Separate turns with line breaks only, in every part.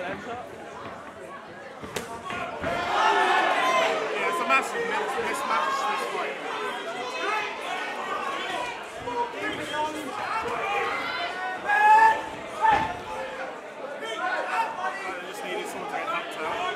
Yeah, it's a massive mismatch this fight. I just needed someone to get knocked out.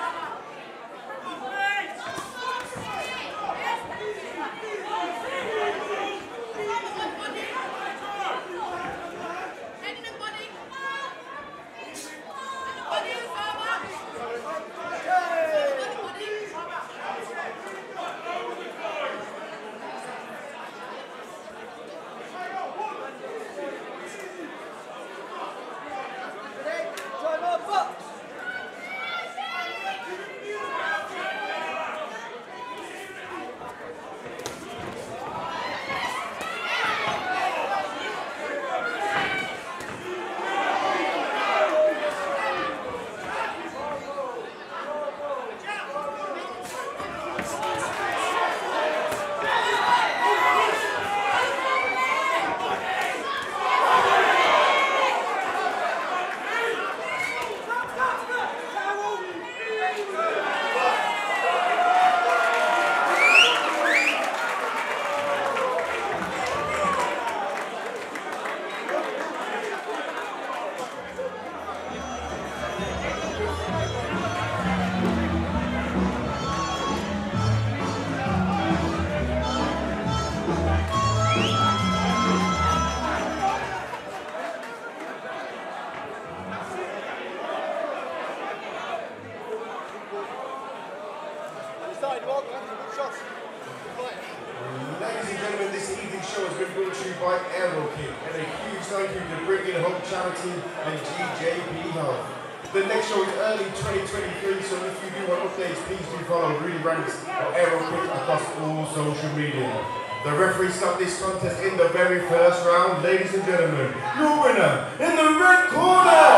Ladies and gentlemen, this evening's show has been brought to you by Aero-Kick, and a huge thank you to Bringing Home Charity and GJP Health. The next show is early 2023, so if you do want updates, please do follow Really Ranks or Aero-Kick across all social media. The referee stopped this contest in the very first round. Ladies and gentlemen, your winner in the red corner,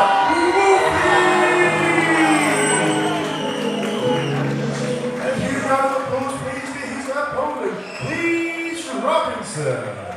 Wolfie! A huge round of applause, please, for his opponent, Please Robinson.